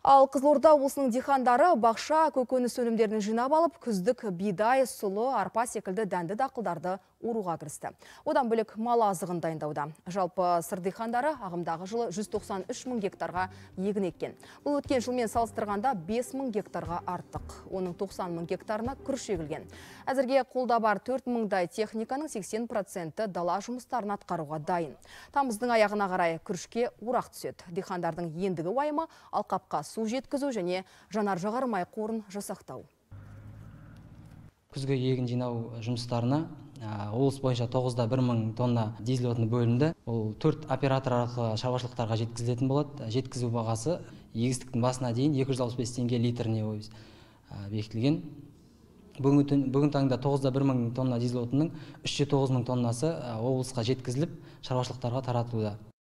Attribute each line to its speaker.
Speaker 1: Ал Қызылорда облысының дихандары бақша көкөніс өнімдерін жинап алып, күздік бидай, сұлы, арпа секілді дәнді дақылдарды уруға кірісті. Одан бөлек мал азығын дайындауда. Жалпы сыр дихандары ағымдағы жылы 193 мың гектарға егін еккен. Бұл өткен жылмен салыстырғанда 5 мың гектарға артық. Оның 90 мың гектарына күріш егілген. Әзірге қолда бар 4 мыңдай техниканың 80% дала жұмыстарын атқаруға дайын. Тамыздың аяғына қарай күрішке орақ түседі. Дихандардың ендігі уайымы алқапқа су жеткізу және жанар-жағар май қорын жасақтау.
Speaker 2: Күзгі егін жинау жұмыстарына облыс бойынша 9-1 мың тонна дизель отыны бөлінді. Ол 4 оператор арқылы шаруашылықтарға жеткізілетін болады. Жеткізу бағасы егістіктің басына дейін 265 теңге литріне бекітілген. Бүгін таңда 9-1 мың тонна дизель отынның 309 мың тоннасы облысқа жеткізіліп, шаруашылықтарға таратылуда.